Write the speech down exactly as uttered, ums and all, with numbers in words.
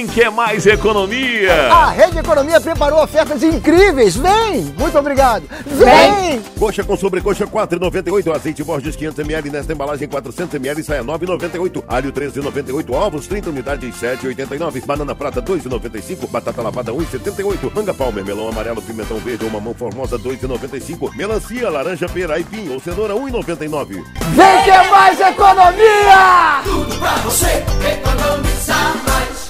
Vem que é mais economia! A Rede Economia preparou ofertas incríveis. Vem! Muito obrigado. Vem! Coxa com sobrecoxa quatro reais e noventa e oito. Azeite Borges quinhentos mililitros nesta embalagem quatrocentos mililitros sai a nove reais e noventa e oito. Alho treze reais e noventa e oito. Ovos trinta unidades sete reais e oitenta e nove. Banana prata dois reais e noventa e cinco. Batata lavada um real e setenta e oito. Manga palmer, melão amarelo, pimentão verde ou mamão formosa dois reais e noventa e cinco. Melancia, laranja, pera, aipim ou cenoura um real e noventa e nove. Vem que é mais economia! Tudo pra você economizar mais.